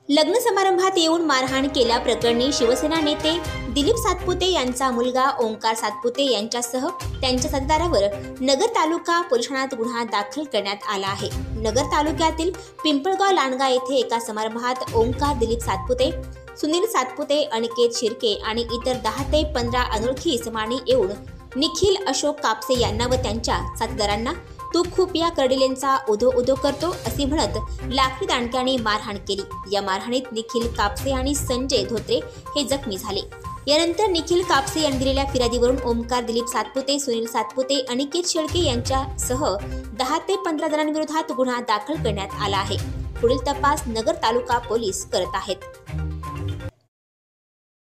लग्न समारंभात येऊन मारहाण केल्याप्रकरणी शिवसेना नेते दिलीप सातपुते यांचा मुलगा ओंकार सातपुते यांच्यासह त्यांच्या साथीदारावर नगर तालुका पोलीस ठाण्यात गुन्हा दाखल करण्यात आला आहे। नगर तालुक्यातील पिंपळगाव लांडगा येथे एका समारंभात ओंकार दिलीप सातपुते, सुनील सातपुते, अनिकेत शिर्के आणि इतर 10 ते 15 अनोळखी इसमांनी येऊन निखिल अशोक कापसे यांना व त्यांच्या साथीदारांना "तू खूप या कर्डिलेंचा उधो उधो करतो" असे म्हणत लाकडी दांडक्याने मारहाण केली। या मारहाणीत निखिल कापसे आणि संजय धोत्रे हे जखमी झाले। यानंतर निखिल कापसे यांनी दिलेल्या फिर्यादीवरून ओंकार दिलीप सातपुते, सुनील सातपुते, अनिकेत शेळके यांच्यासह 10 ते 15 जणांविरोधात गुन्हा दाखल करण्यात आला आहे। पुढील तपास नगर तालुका पोलीस करत आहेत।